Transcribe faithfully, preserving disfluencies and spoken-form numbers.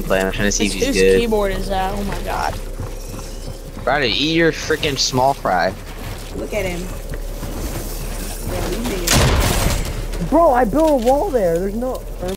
gameplay. I'm trying to see Whose if he's whose good. keyboard is that? Oh my god. Ryder, eat your freaking small fry. Look at him. Yeah, we made it. Bro, I built a wall there. There's no.